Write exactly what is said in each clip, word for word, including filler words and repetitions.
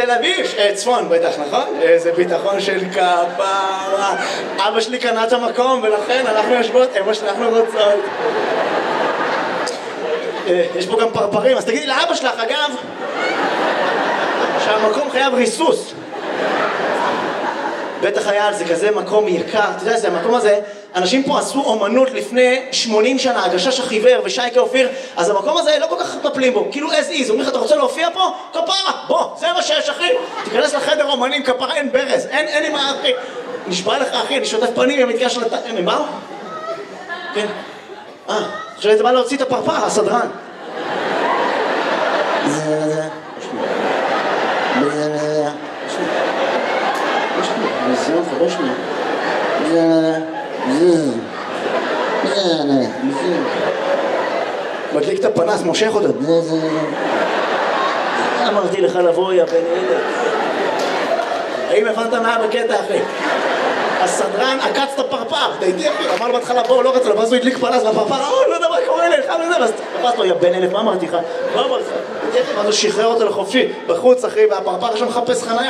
תל אביב, צפון בטח, נכון? איזה ביטחון של כפרה. אבא שלי קנה את המקום ולכן אנחנו יושבות איפה שאנחנו רוצות. יש פה גם פרפרים, אז תגידי לאבא שלך, אגב, שהמקום חייב ריסוס. בטח היה על זה כזה מקום יקר, אתה יודע, זה המקום הזה, אנשים פה עשו אומנות לפני שמונים שנה, הגשש החיוור ושייקה אופיר, אז המקום הזה לא כל כך מטפלים בו, כאילו as is, אומרים לך, אתה רוצה להופיע פה? כפרה, בוא, זה מה שיש, אחי. תיכנס לחדר אומנים, כפרה, אין ברז, אין, אין לי מה, אחי. נשבע לך, אחי, אני שוטף פנים, הם מתקשר לת... הם באו? כן. אה, עכשיו זה בא להוציא את הפרפר, הסדרן. זה, זה, מדליק את הפנס, מושך אותו. אמרתי לך לבוא, יא בן ילד. האם הבנת מה בקטע, אחי? הסדרן עקץ את הפרפר, דייתי אחי, אמר בהתחלה בוא, לא רצה לו, ואז הוא הדליק פנס לפרפר, אה, לא יודע מה קורה לך, ואז תפס לו, יא בן אלף, מה אמרתי לך? מה אמרתי לך? ואז הוא שחרר אותו לחופשי, בחוץ אחי, והפרפר שם מחפש חנייה.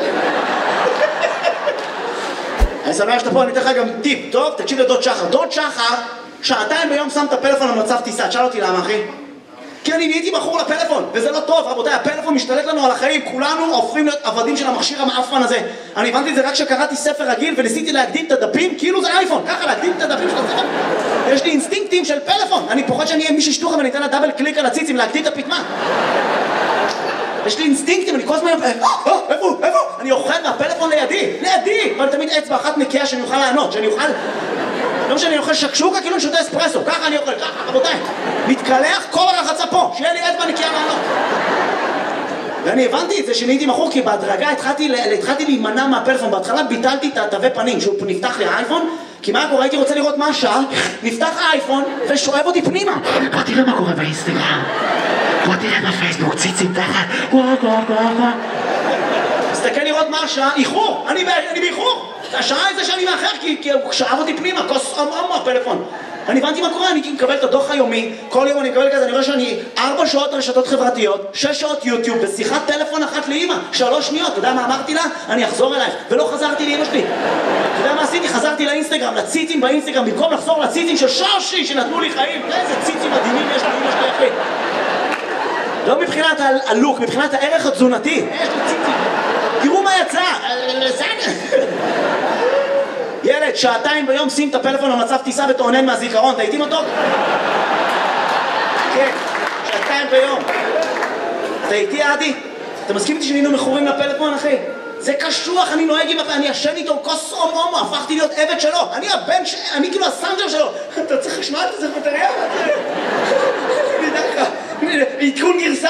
אני שמח שאתה פה, אני אתן לך גם טיפ, טוב? תקשיב לדוד שחר. דוד שחר, שעתיים ביום שם את הפלאפון למצב טיסה, תשאל אותי למה, אחי? כי אני נהייתי בחור לפלאפון, וזה לא טוב, רבותיי, הפלאפון משתלט לנו על החיים, כולנו הופכים להיות עבדים של המכשיר המאפן הזה. אני הבנתי את זה רק כשקראתי ספר רגיל וניסיתי להקדים את הדפים, כאילו זה אייפון, ככה להקדים את הדפים של הספר. יש לי אינסטינקטים של פלאפון, אני פוחד שאני אהיה מישהו שטוחה ואני אתן לה דאבל קליק על הציצים להקדים את הפתמה. יש לי אינסטינקטים, אני כל הזמן, איפה, איפה? אני אוכל מהפלאפון לידי, לידי, אבל תמיד אצבע אחת נקייה שאני אוכל לענות, שאני אוכל... לא משנה, אני אוכל שקשוקה כאילו אני שותה אספרסו, ככה אני אוכל, ככה, רבותיי. מתקלח כל הרחצה פה, שיהיה לי אצבע נקייה לענות. ואני הבנתי את זה שנהייתי מכור, כי בהדרגה התחלתי, התחלתי להימנע מהפלאפון, בהתחלה ביטלתי את התווי פנים, שהוא נפתח לי האייפון, כי מה קורה? הייתי רוצה לראות מה השעה, נפתח האייפון ושואב אותי פנימה. בוא תראה מה קורה באינסטגרם, בוא תראה בפייסבוק, ציצים תחת, וואו וואו וואו. מסתכל לראות מה השעה, איחור, אני באיחור. השעה איזה שאני מאחר, כי הוא שאב אותי פנימה, כוס עמו הפלאפון. אני הבנתי מה קורה, אני מקבל את הדוח היומי, כל יום אני מקבל כזה, אני רואה שאני ארבע שעות רשתות חברתיות, שש שעות יוטיוב, ושיחת טלפון אחת לאמא, שלוש שניות, אתה יודע מה אמרתי לה? אני אחזור אלייך, ולא חזרתי לאמא שלי. אתה יודע מה עשיתי? חזרתי לאינסטגרם, לציצים באינסטגרם, במקום לחזור לציצים של שושי, שנתנו לי חיים, איזה ציצים מדהימים יש לאמא שלי, אחי. לא מבחינת הלוק, מבחינת הערך התזונתי, יש לי ציצים. תראו מה יצא, ילד, שעתיים ביום שים את הפלאפון למצב טיסה ותעונן מהזיכרון, אתה איתי מתוק? כן, שעתיים ביום. אתה איתי עדי? אתה מסכים איתי שנהיינו מכורים לפלאפון, אחי? זה קשוח, אני נוהג עם הפלאפון, אני ישן איתו כוס הומו הומו, הפכתי להיות עבד שלו. אני הבן ש... אני כאילו הסנג'ר שלו. אתה צריך לשמוע את זה בטריה? אני יודע לך, עדכון גרסה.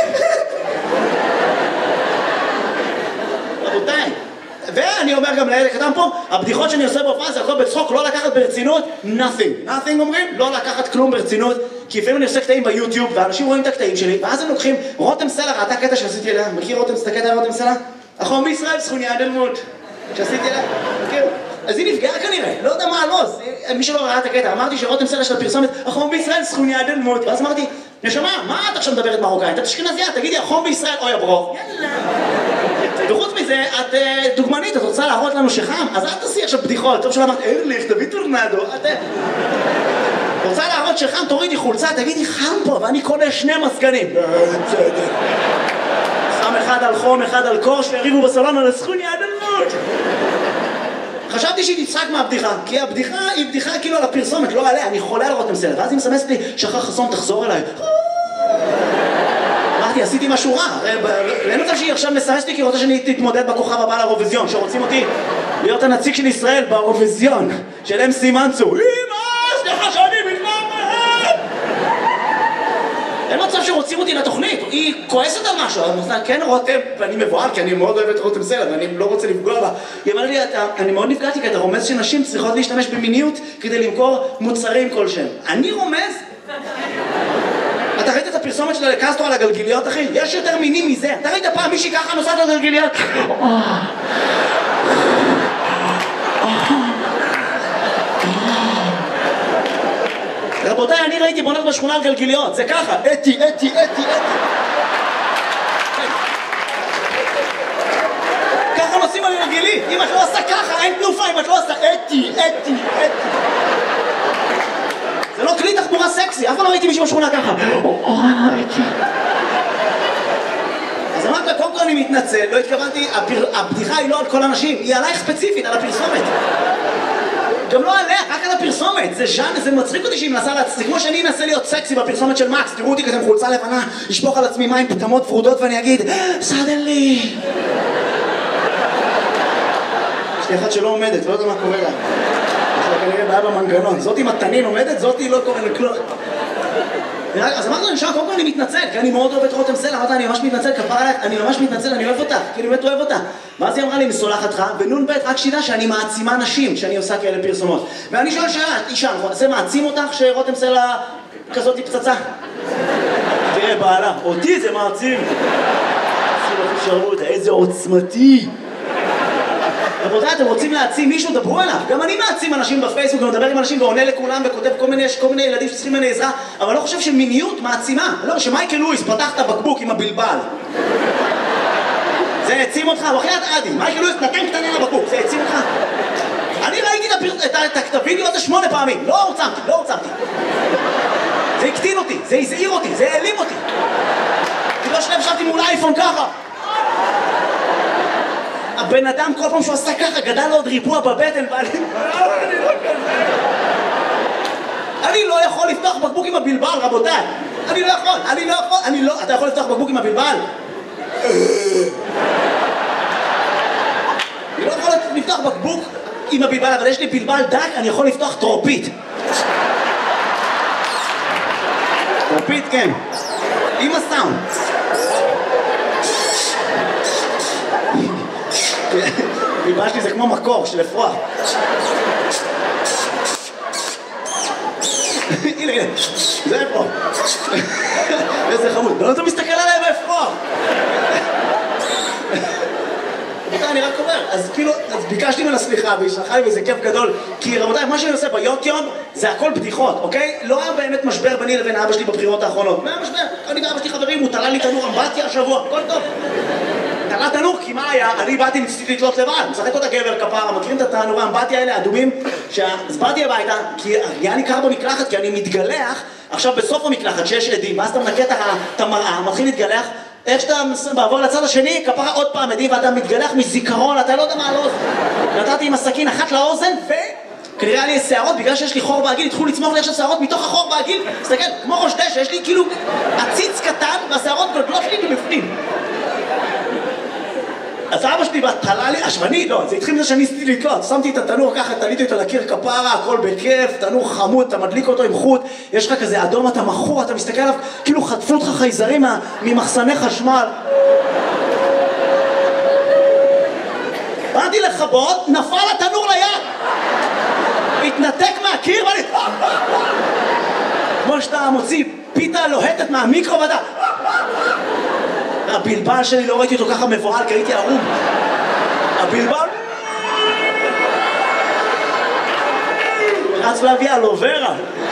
רבותיי. ואני אומר גם לילד קטן פה, הבדיחות שאני עושה בהופעה זה הכל בצחוק, לא לקחת ברצינות, nothing. nothing אומרים, לא לקחת כלום ברצינות, כי לפעמים אני עושה קטעים ביוטיוב, ואנשים רואים את הקטעים שלי, ואז הם לוקחים, רותם סלע, ראתה קטע שעשיתי אליה, מכיר רותם, סתקט על רותם סלע? החום בישראל, סכוני אדלמות, שעשיתי אליה, מכיר? אז היא נפגעה כנראה, לא יודע מה הלוז, מי שלא ראה את הקטע, אמרתי שרותם סלע של הפרסומת, החום בישראל, סכוני אדלמות, ואז אמרתי, נשמה, מה את עכשיו מדברת מרוקאית? את אשכנזייה, תגידי, החום בישראל, אוי הברוך. יאללה. וחוץ מזה, את דוגמנית, את רוצה להראות לנו שחם, אז אל תעשי עכשיו בדיחות, טוב שלא אמרת, ארליך, תביא טורנדו, את... רוצה להראות שחם, תורידי חולצה, תגידי, חם פה, ואני קונה שני מזגנים. שם אחד על חום, אחד על קור, שהריבו בסלון על הסכוני אדלמות. חשבתי שהיא תצחק מהבדיחה, כי הבדיחה היא בדיחה כאילו על הפרסומת, לא עליה, אני חולה על רותם סלע, ואז היא מסמסת לי, שחר חסון, תחזור אליי. אמרתי, עשיתי משהו רע, אין מצב שהיא עכשיו מסמסת לי כי היא רוצה שאני תתמודד בכוכב הבא לאירוויזיון, שרוצים אותי להיות הנציג של ישראל באירוויזיון, של אם סי מנצור. אמא, סליחה שאני מתמודד! אין מצב שרוצים אותי לתוכנית, היא כועסת על משהו, כן רותם, ואני מבועל כי אני מאוד אוהב את רותם סלע ואני לא רוצה לפגוע בה. היא אמרה לי, אני מאוד נפגעתי כי אתה רומז שנשים צריכות להשתמש במיניות כדי למכור מוצרים כלשהם. אני רומז? אתה ראית את הפרסומת שלה לקסטרו על הגלגיליות, אחי? יש יותר מינים מזה. אתה ראית פעם מישהי ככה נוסעת על גלגיליות? רבותיי, אני ראיתי בונות בשכונה על גלגיליות, זה ככה, אתי, אתי, אתי, אתי. רגילים. אם את לא עושה ככה, אין תנופה. אם את לא עושה אתי, אתי, אתי. זה לא כלי תחבורה סקסי. אף פעם לא ראיתי מישהו בשכונה ככה. אז אמרת, קודם כל אני מתנצל, לא התכוונתי, הבדיחה היא לא על כל אנשים, היא עלייך ספציפית, על הפרסומת. גם לא עליה, רק על הפרסומת. זה ז'אן, זה מצחיק אותי שהיא מנסה להצ... זה כמו שאני אנסה להיות סקסי בפרסומת של מקס. תראו אותי כזה עם חולצה לבנה, לשפוך על עצמי מים פטמות פרודות ואני אגיד, סדלי. יש לי אחת שלא עומדת, לא יודע מה קורה לה. יש לה כנראה בעיה במנגנון. זאת עם התנין עומדת, זאת היא לא קורה לכלום. אז אמרתי לי, קודם כל אני מתנצל, כי אני מאוד אוהב את רותם סלע, אמרתי, אני ממש מתנצל, כפרה עליך, אני ממש מתנצל, אני אוהב אותה, כי אני באמת אוהב אותה. ואז היא אמרה לי, אני סולחת לך, ונון בית רק שידע שאני מעצימה נשים, שאני עושה כאלה פרסומות. ואני שואל שאלה, אישה, זה מעצים אותך שרותם סלע כזאת היא פצצה? תראה, בעלה, אותי זה מעצים. איזה עוצמתי. רבותיי, אתם רוצים להעצים מישהו? דברו עליו. גם אני מעצים אנשים בפייסבוק, גם מדבר עם אנשים ועונה לכולם וכותב כל מיני, יש כל מיני ילדים שצריכים ממני עזרה, אבל לא חושב שמיניות מעצימה. לא, שמייקל לואיס פתח את הבקבוק עם הבלבל. זה העצים אותך, בחייאת עדי. מייקל לואיס נתן קטנים לבקבוק, זה העצים אותך. אני ראיתי את הווידאו הזה שמונה פעמים, לא הורצמתי, לא הורצמתי. זה הקטין אותי, זה הזעיר אותי, זה העלים אותי. כי לא שלב שבתי מול אייפון ככה. הבן אדם כל פעם שהוא עשה ככה גדל לו עוד ריבוע בבטן ואני... אני לא כזה... אני לא יכול לפתוח בקבוק עם הבלבל, רבותיי. אני לא יכול, אני לא יכול, אני לא... אתה יכול לפתוח בקבוק עם הבלבל? אני לא יכול לפתוח בקבוק עם הבלבל, אבל יש לי בלבל דק, אני יכול לפתוח טרופית. טרופית, כן. עם הסאונד. בלבל שלי זה כמו מקור של אפרוח. הנה, הנה, זה אפרוח. איזה חמוד. לא אתה מסתכל עליי באפרוח. אני רק אומר, אז כאילו, אז ביקשתי ממנה סליחה והיא שלחה לי וזה כיף גדול, כי רבותיי, מה שאני עושה ביוטיוב זה הכל בדיחות, אוקיי? לא היה באמת משבר ביני לבין אבא שלי בבחירות האחרונות. מה היה משבר? אני ואבא שלי חברים, הוא תלה לי תנור אמבטיה השבוע, הכל טוב. תלה תנור, כי מה היה? אני באתי ניסיתי לתלות לבד, משחק אותה גבר כפרה, מכירים את התנורי האמבטיה האלה, אדומים? אז באתי הביתה, כי היה לי קר במקלחת, כי אני מתגלח, עכשיו בסוף המקלחת שיש עדים, ואז אתה מנקה את המראה, מתחיל להתגלח, איך שאתה בעבור לצד השני, כפרה עוד פעם עדים, ואתה מתגלח מזיכרון, אתה לא יודע מה על האוזן. נתתי עם הסכין אחת לאוזן, וכנראה היה לי שערות, בגלל שיש לי חור בעגיל, התחילו לצמוח לי עכשיו שערות מתוך החור בעגיל, תסתכל, כמו ראש דשא, יש לי כאילו עציץ קטן, והשערות גדולות שלי מבפנים. אז אבא שלי תלה לי, אשווני, לא, זה התחיל מזה שאני ניסיתי לתלות, שמתי את התנור ככה, תליתי אותו לקיר כפרה, הכל בכיף, תנור חמוד, אתה מדליק אותו עם חוט, יש לך כזה אדום, אתה מכור, אתה מסתכל עליו, כאילו חטפו אותך חייזרים ממחסני חשמל. באתי לכבות, נפל התנור ליד! התנתק מהקיר ואני... כמו שאתה מוציא פיתה לוהטת מהמיקרו ואתה... הבלבל שלי לא ראיתי אותו ככה מבוהל כי הייתי ערום. הבלבל רץ להביא אלוברה.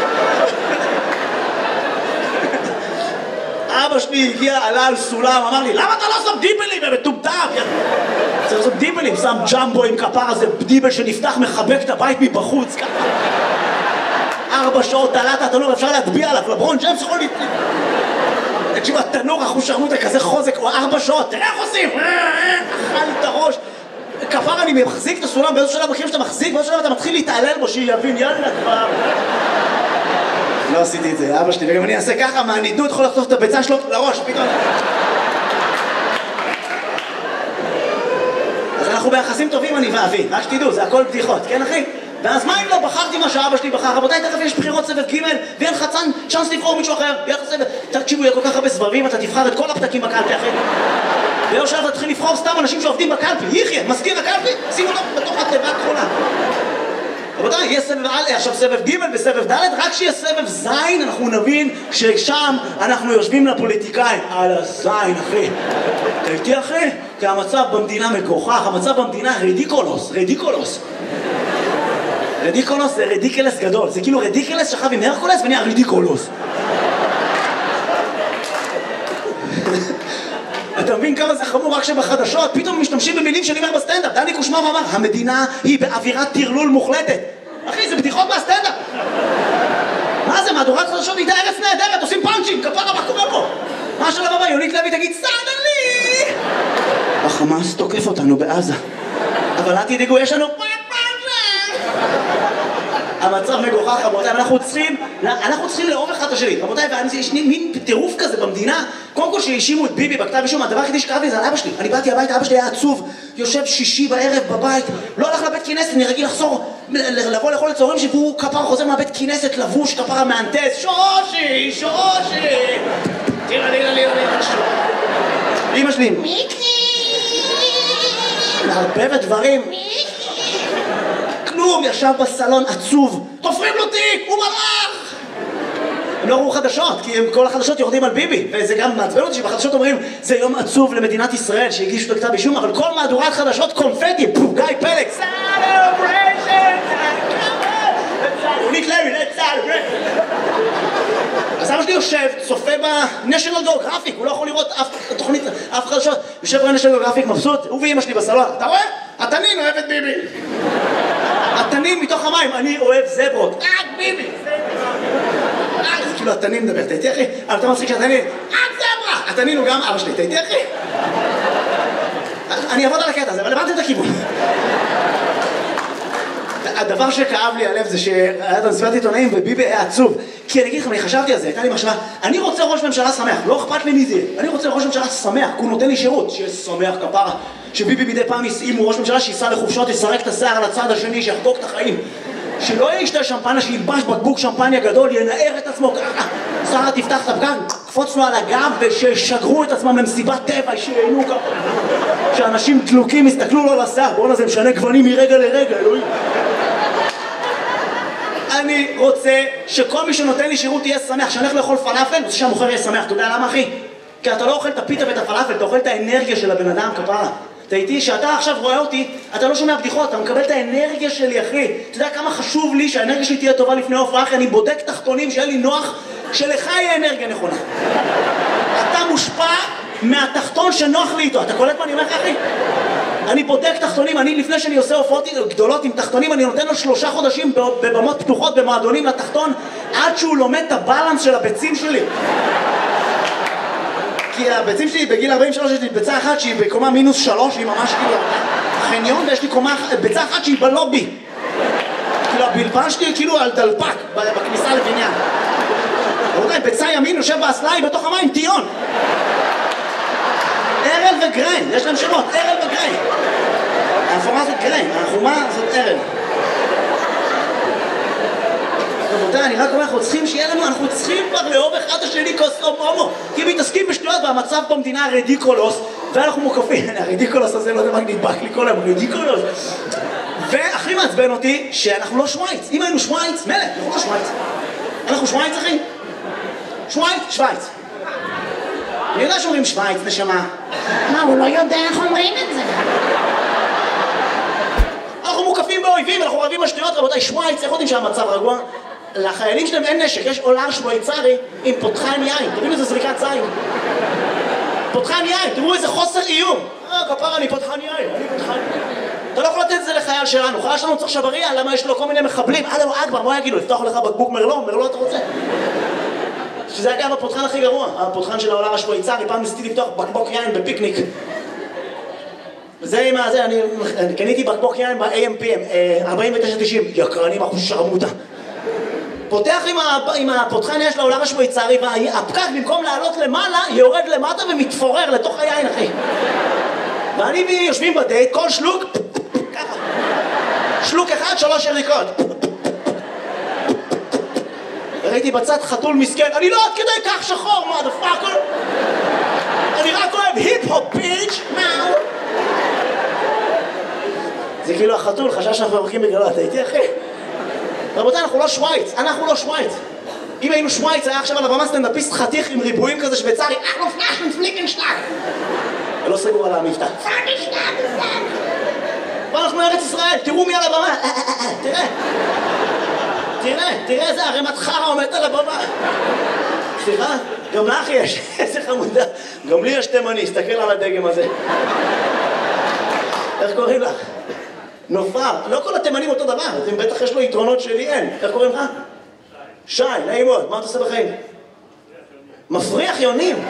אבא שלי הגיע, עלה על סולם, אמר לי למה אתה לא שם דיבלים? ומטומטם! צריך לעשות דיבלים, שם ג'מבו עם כפרה, זה דיבל שנפתח מחבק את הבית מבחוץ ככה. ארבע שעות תלת התנור, אפשר להטביע עליו, לברון ג'יימס יכול להטביע. תקשיבו, התנור אחושרמוטה כזה חוזק, או ארבע שעות, תראה איך עושים! אכל את הראש. כפר אני מחזיק את הסולם, באיזו שלב מכירים שאתה מחזיק, באיזו שלב אתה מתחיל להתעלל בו, שיבין, יאללה כבר. לא עשיתי את זה, אבא שלי, וגם אני אעשה ככה, מהנידות יכול לחטוף את הביצה שלו לראש, פתאום. אז אנחנו ביחסים טובים, אני ואבי, רק שתדעו, זה הכל בדיחות, כן אחי? ואז מה אם לא בחרתי מה שאבא שלי בחר? רבותיי, תכף יש בחירות סבב ג' ואין לך צ'אנס, צ'אנס לבחור מישהו אחר, יהיה לך סבב. תקשיבו, יהיה כל כך הרבה סבבים, אתה תבחר את כל הפתקים בקלפי אחרי. ולא שאתה תתחיל לבחור סתם אנשים שעובדים בקלפי. יחיה, מזכיר הקלפי, שים אותו בתוך התיבה הכחולה. רבותיי, יהיה סבב א', עכשיו סבב ג' וסבב ד', רק שיהיה סבב ז', אנחנו נבין ששם אנחנו יושבים לפוליטיקאים. על הזין, אחי. אתה איתי, אחי? כי המצב במדינה מגוחך, המצב במדינה רדיקולוס, רדיקולוס. רדיקולוס זה רדיקלס גדול, זה כאילו רדיקלס שכב עם הרקולס ונהיה רדיקולוס. אתה מבין? תבין כמה זה חמור רק שבחדשות פתאום משתמשים במילים שאני אומר בסטנדאפ. דני קושמר אמר, המדינה היא באווירת טרלול מוחלטת. אחי, זה בדיחות מהסטנדאפ. מה זה, מהדורת חדשות איתה ארץ נהדרת, עושים פאנצ'ים, כפרה, מה קורה פה? מה השלב הבא? יונית לוי תגיד, סדלי! החמאס תוקף אותנו בעזה. אבל אל תדאגו, יש לנו... המצב מגוחך, רבותיי, אנחנו צריכים, אנחנו צריכים לאהוב אחד את השני. רבותיי, ויש מין טירוף כזה במדינה. קודם כל שהאשימו את ביבי בכתב אישום, הדבר היחידי שקראתי זה על אבא שלי. אני באתי הביתה, אבא שלי היה עצוב, יושב שישי בערב בבית, לא הלך לבית כנסת, אני רגיל לחזור, לבוא לאכול לצהריים שהוא כפר חוזר מהבית כנסת, לבוש, כפר המהנדס, שושי, שושי. תראה, תראה, תראה, תראה. אמא שלי. מיקי. מערבבת דברים. כלום, ישב בסלון עצוב, תופרים לו תיק, הוא מלאך! הם לא ראו חדשות, כי הם, כל החדשות יורדים על ביבי, וזה גם מעצבן אותי שבחדשות אומרים זה יום עצוב למדינת ישראל שהגישו את הכתב אישום, אבל כל מהדורת חדשות קונפטי, פו, גיא פלג, סלבריישן, יונית לוי, let's celebrate. אז אבא שלי יושב, צופה ב-National Geographic, הוא לא יכול לראות אף תוכנית, אף חדשות, יושב ב-National Geographic מבסוט, הוא ואמא שלי בסלון, אתה רואה? התנין אוהב את ביבי. התנין מתוך המים, אני אוהב זברות. רק ביבי. זה כאילו התנין מדבר, אתה איתי אחי? אבל אתה מצחיק שהתנין, רק זברה. התנין הוא גם אבא שלי, אתה איתי אחי? אני אעבוד על הקטע הזה, אבל הבנתי את הכיוון. הדבר שכאב לי הלב זה שהיה את המסיבת עיתונאים וביבי היה עצוב. כי אני אגיד לכם, אני חשבתי על זה, הייתה לי מחשבה, אני רוצה ראש ממשלה שמח, לא אכפת לי מי זה. אני רוצה ראש ממשלה שמח, כי הוא נותן לי שירות, שיהיה שמח כפרה. שביבי מדי פעם יסעימו ראש ממשלה שיסע לחופשות, יסרק את השיער על הצד השני, שיחגוג את החיים. שלא ישתה שמפניה, שילבש בקבוק שמפניה גדול, ינער את עצמו ככה. שרה תפתח את הפקק, קפוץ לו על הגב ושישגרו את עצמם למסיבת טבע, שיהנו ככה. שאנשים דלוקים יסתכלו לו על השיער, בואנה זה משנה גוונים מרגע לרגע, אלוהים. אני רוצה שכל מי שנותן לי שירות יהיה שמח, שאני הולך לאכול פלאפל, רוצה שהמוכר יהיה שמח. אתה יודע למה אחי? כי אתה לא אוכל את הפיתה ואת הפלאפל, אתה אוכל את האנרגיה של הבן אדם כפרה. אתה איתי, שאתה עכשיו רואה אותי, אתה לא שומע בדיחות, אתה מקבל את האנרגיה שלי אחי. אתה יודע כמה חשוב לי שהאנרגיה שלי תהיה טובה לפני ההופעה, אחי, אני בודק תחתונים שיהיה לי נוח, שלך יהיה אנרגיה נכונה. אתה מושפע מהתחתון שנוח לי איתו, אתה קולט מה אני אומר לך אחי? אני בודק תחתונים, אני לפני שאני עושה הופעות גדולות עם תחתונים, אני נותן לו שלושה חודשים בבמות פתוחות, במועדונים לתחתון, עד שהוא לומד את הבלנס של הביצים שלי. כי הביצים שלי בגיל ארבעים ושלוש יש לי ביצה אחת שהיא בקומה מינוס שלוש, היא ממש כאילו חניון, ויש לי קומה, ביצה אחת שהיא בלובי. כאילו הבלבן שלי כאילו על דלפק בכניסה לבניין. רבותיי, ביצה ימין יושב באסלה, היא בתוך המים, טיון. ארל וגריין, יש להם שמות, ארל וגריין. החומה זאת גריין, החומה זאת ארל. רבותיי, אני רק אומר, אנחנו צריכים שיהיה לנו, אנחנו צריכים כבר לאהוב אחד השני כוסום הומו. כי מתעסקים בשטויות והמצב במדינה רדיקולוס, ואנחנו מוקפים, הרדיקולוס הזה לא יודע מה נדבק לי כל היום, רדיקולוס. והכי מעצבן אותי שאנחנו לא שוויץ. אם היינו שוויץ, מלך, אנחנו לא שוויץ. אנחנו שוויץ אחי? שוויץ? שוויץ. אני יודע שאומרים שוויץ, נשמה. מה, הוא לא יודע איך אומרים את זה? אנחנו מוקפים באויבים, אנחנו רבים בשטויות, רבותיי, שוויץ, איך יודעים שהמצב רגוע? לחיילים שלהם אין נשק, יש עולר שוויצרי עם פותחן יין, תראו איזה זריקת זין. פותחן יין, תראו איזה חוסר איום. אה, כפרה, אני פותחן יין, אני פותחן יין. אתה לא יכול לתת את זה לחייל שלנו, חייל שלנו צריך שבריה, למה יש לו כל מיני מחבלים? אללהו אכבר, מה יגידו? לפתוח לך בקבוק מרלו, מרלו אתה רוצה? שזה אגב הפותחן הכי גרוע, הפותחן של העולר השוויצרי, פעם ניסיתי לפתוח בקבוק יין בפיקניק. וזה עם הזה, אני קניתי בקבוק יין ב-איי אם פי אם, ארבעים ותשע תשעים, יקרנים אחוז שרמוטה. פותח עם הפותחן יש לעולר השוויצרי, והפקק במקום לעלות למעלה, יורד למטה ומתפורר לתוך היין, אחי. ואני והיא יושבים בדייט, כל שלוק, ככה. שלוק אחד, שלוש יריקות. ראיתי בצד חתול מסכן, אני לא עד כדי כך שחור, motherfucker. אני רק אוהב היפ-הופ ביץ', מאו. זה כאילו החתול חשש שאנחנו מברכים בגללו, אתה איתי אחי? רבותיי, אנחנו לא שוויץ, אנחנו לא שוויץ. אם היינו שוויץ, היה עכשיו על הבמה סטנדאפיסט חתיך עם ריבועים כזה שוויצרי, אנחנו פלאשן פליקנשטאק. ולא סגור על המבטא. ואנחנו מארץ ישראל, תראו מי על הבמה, תראה. תראה, תראה איזה ערימת חרא עומדת על הבמה. סליחה? גם לך יש, איזה חמודה. גם לי יש תימני, הסתכל על הדגם הזה. איך קוראים לך? נופר. לא כל התימנים אותו דבר, אתם בטח יש לו יתרונות שלי אין. איך קוראים לך? שי, נעים מאוד. מה אתה עושה בחיים? מפריח יונים.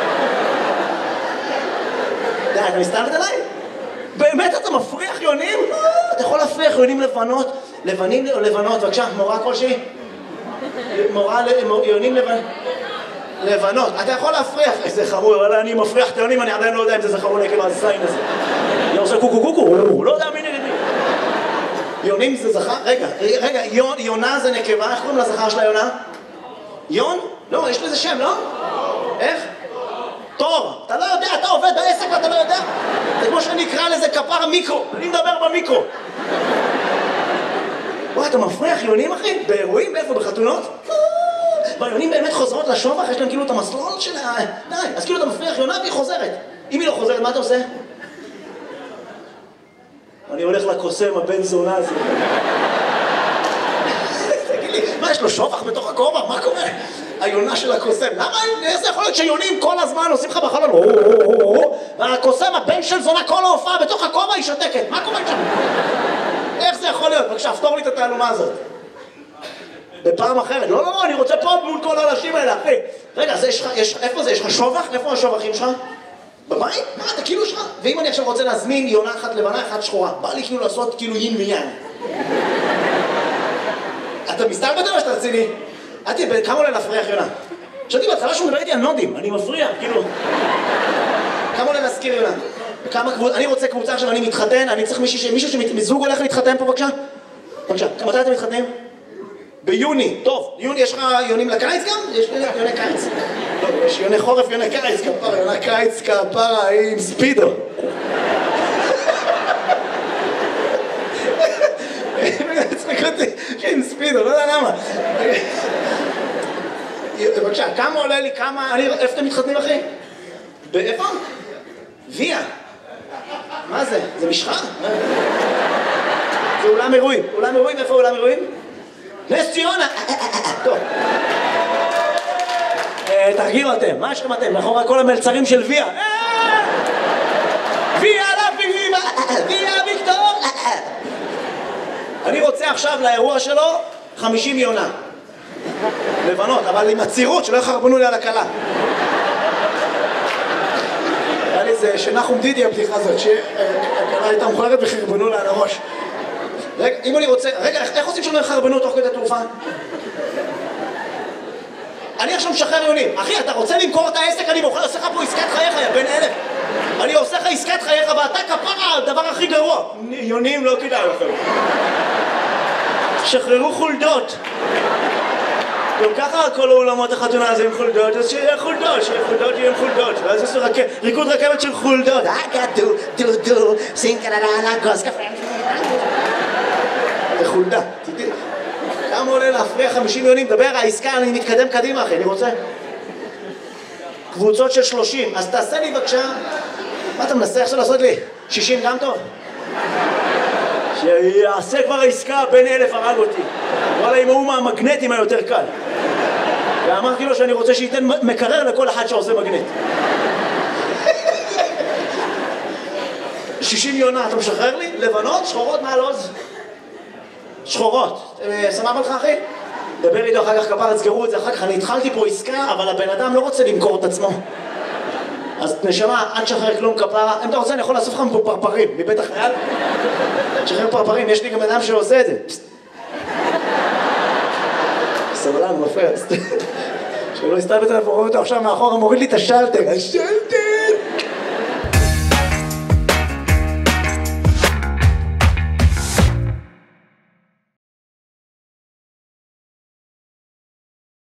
די, אתה מסתלת עליי? באמת אתה מפריח יונים? אתה יכול להפריח יונים לבנות, לבנים או לבנות, בבקשה, מורה כלשהי? מורה ליונים לבנות. לבנות, אתה יכול להפריח, איזה חמור, אבל אני מפריח את היונים, אני עדיין לא יודע אם זה זכרון עקב הזין הזה. אני עושה קוקו קוקו, לא יודע מי נגד מי. יונים זה זכר? רגע, רגע, יונה זה נקבה, איך קוראים לזכר של היונה? יון? לא, יש לזה שם, לא? איך? תור, אתה לא יודע, אתה עובד בעסק ואתה לא יודע? זה כמו שאני אקרא לזה כפר מיקרו, אני מדבר במיקרו. וואי, אתה מפריח יונים אחי? באירועים? באיפה? בחתונות? והיונים באמת חוזרות לשובח, יש להם כאילו את המסלול של ה... די, אז כאילו אתה מפריח יונה והיא חוזרת. אם היא לא חוזרת, מה אתה עושה? אני הולך לקוסם, הבן זונה הזה. תגיד לי, מה, יש לו שובח בתוך הכובע? מה קורה? היונה של הקוסם. למה? איך זה יכול להיות שיונים כל הזמן עושים לך בחלון? והקוסם, הבן של זונה, כל ההופעה בתוך הכובע היא שותקת. מה קורה שם? איך זה יכול להיות? בבקשה, פתור לי את התעלומה הזאת. בפעם אחרת. לא, לא, לא, אני רוצה פה מול כל האנשים האלה, אחי. רגע, זה יש לך, יש, איפה זה? יש לך שובח? איפה השובחים שלך? בבית? מה, אתה כאילו שלך? ואם אני עכשיו רוצה להזמין יונה אחת לבנה, אחת שחורה, בא לי כאילו לעשות כאילו יין ויין. אתה מסתלבט או שאתה רציני? אתי, כמה עולה להפריח יונה? חשבתי בהתחלה שהוא מדבר איתי על נודים, אני מפריע, כאילו. כמה עולה להזכיר יונה? כמה קבוצה, אני רוצה קבוצה עכשיו, אני מתחתן, אני צריך מישהו, מישהו שמזוג הולך להתחתן פה, בבקשה? בבקשה, מתי אתם מתחתנים? ביוני, טוב, יוני, יש לך יונים לקיץ גם? יש יוני קיץ. לא, יש יוני חורף, יוני קיץ, כפרה, יוני קיץ, כפרה, עם ספידו. צחק אותי, עם ספידו, לא יודע למה. בבקשה, כמה עולה לי, כמה, איפה אתם מתחתנים אחי? באיפה? ויה. מה זה? זה משחה? זה אולם אירועים. אולם אירועים, איפה אולם אירועים? נס ציונה! טוב. תרגיעו אתם, מה יש לכם אתם? מאחורי כל המלצרים של ויה. ויה לביבה! ויה ויקטור! אני רוצה עכשיו לאירוע שלו חמישים יונה. לבנות, אבל עם הצירות שלא יחרבנו לי על הכלה. היה לי זה שנחום דידי הבדיחה הזאת, שהכלה הייתה מוכרת וחרבנו לה על הראש. רגע, אם אני רוצה... רגע, איך עושים שלא יחרבנו תוך כדי תעופה? אני עכשיו משחרר יונים. אחי, אתה רוצה למכור את העסק? אני עושה לך פה עסקת חייך, יא בן אלף. אני עושה לך עסקת חייך ואתה כפרה, הדבר הכי גרוע. יונים לא כדאי לכם. שחררו חולדות. גם ככה כל האולמות החתונה הזה עם חולדות, אז שיהיה חולדות, שיהיה חולדות, יהיה עם חולדות. ואז יש ריקוד רכבת של חולדות. אגה דו, דו, דו, סינקללה, גוס קפה. זה חולדה. כמה עולה להפריע חמישים יונים? דבר, העסקה, אני מתקדם קדימה, אחי, אני רוצה. קבוצות של שלושים, אז תעשה לי בבקשה. מה אתה מנסה עכשיו לעשות לי? שישים גם טוב? שיעשה כבר העסקה, בין אלף הרג אותי. וואלה, אם הוא מהמגנטים היותר קל. ואמרתי לו שאני רוצה שייתן מקרר לכל אחד שעושה מגנט. שישים יונה, אתה משחרר לי? לבנות, שחורות, מה הלוז? שחורות. סמב לך אחי? דבר איתו אחר כך כפר, תסגרו את זה אחר כך. אני התחלתי פה עסקה, אבל הבן אדם לא רוצה למכור את עצמו. אז נשמה, אל תשחרר כלום כפרה. אם אתה רוצה, אני יכול לאסוף לך פה פרפרים, מבית החייל. תשחרר פרפרים, יש לי גם אדם שעושה את זה. סבלן, מפריע. שלא הסתלבט עליו, רואה אותו עכשיו מאחורה, מוריד לי את השלטר. השלטר!